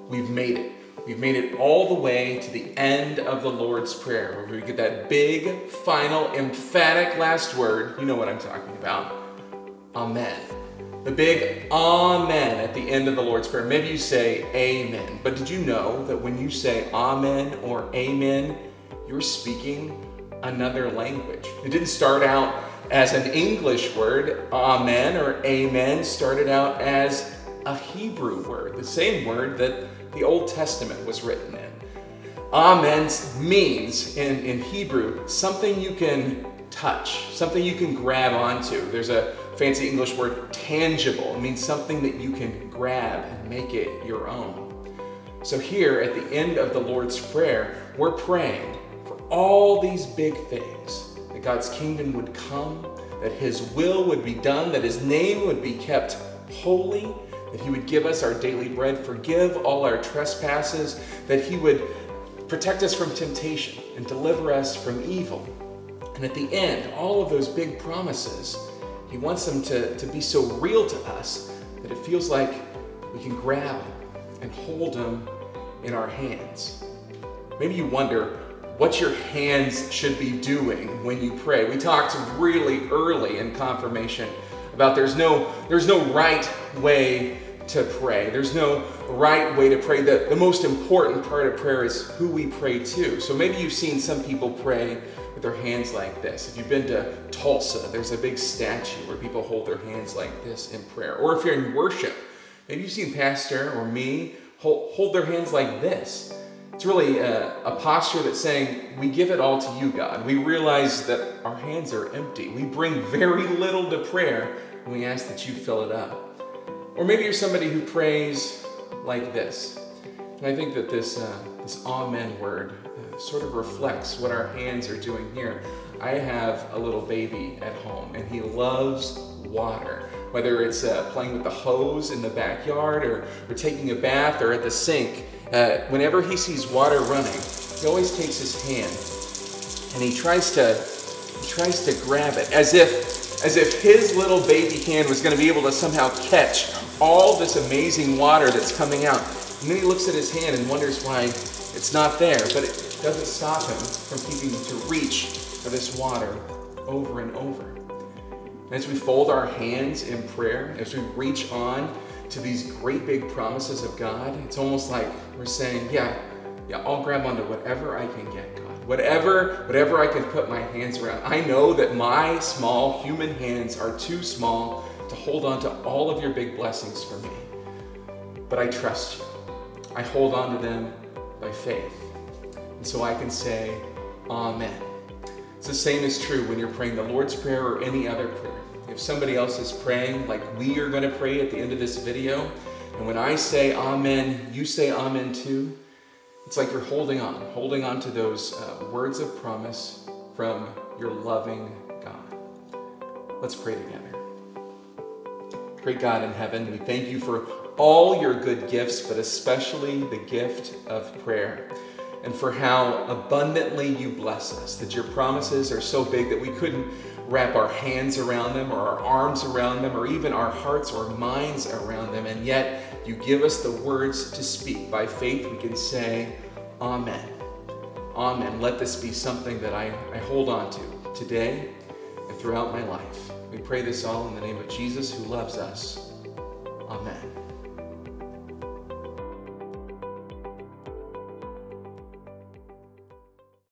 we've made it. We've made it all the way to the end of the Lord's Prayer, where we get that big, final, emphatic last word. You know what I'm talking about. Amen. The big amen at the end of the Lord's Prayer. Maybe you say amen, but did you know that when you say amen or amen, you're speaking another language? It didn't start out as an English word. Amen or amen started out as a Hebrew word, the same word that the Old Testament was written in. Amen means, in Hebrew, something you can touch, something you can grab onto. There's a fancy English word, tangible. It means something that you can grab and make it your own. So here at the end of the Lord's Prayer, we're praying for all these big things, that God's kingdom would come, that His will would be done, that His name would be kept holy, that He would give us our daily bread, forgive all our trespasses, that He would protect us from temptation and deliver us from evil. And at the end, all of those big promises, He wants them to be so real to us that it feels like we can grab them and hold them in our hands. Maybe you wonder what your hands should be doing when you pray. We talked really early in confirmation about there's no right way to pray. There's no right way to pray. The most important part of prayer is who we pray to. So maybe you've seen some people pray with their hands like this. If you've been to Tulsa, there's a big statue where people hold their hands like this in prayer. Or if you're in worship, maybe you've seen Pastor or me hold their hands like this. It's really a posture that's saying, we give it all to you, God. We realize that our hands are empty. We bring very little to prayer, and we ask that you fill it up. Or maybe you're somebody who prays like this. And I think that this amen word sort of reflects what our hands are doing here. I have a little baby at home, and he loves water. Whether it's playing with the hose in the backyard or taking a bath or at the sink, whenever he sees water running, he always takes his hand and he tries to grab it as if his little baby hand was going to be able to somehow catch all this amazing water that's coming out. And then he looks at his hand and wonders why it's not there, but it doesn't stop him from keeping to reach for this water over and over. And as we fold our hands in prayer, as we reach on to these great big promises of God, it's almost like we're saying, yeah, I'll grab onto whatever I can get, God. Whatever I can put my hands around. I know that my small human hands are too small to hold on to all of your big blessings for me. But I trust you. I hold on to them by faith. And so I can say, amen. It's the same is true when you're praying the Lord's Prayer or any other prayer. If somebody else is praying like we are going to pray at the end of this video, and when I say amen, you say amen too, it's like you're holding on to those words of promise from your loving God. Let's pray together. Great God in heaven, we thank you for all your good gifts, but especially the gift of prayer, and for how abundantly you bless us, that your promises are so big that we couldn't wrap our hands around them or our arms around them or even our hearts or minds around them, and yet you give us the words to speak. By faith we can say, amen. Amen. Let this be something that I hold on to today and throughout my life. We pray this all in the name of Jesus who loves us. Amen.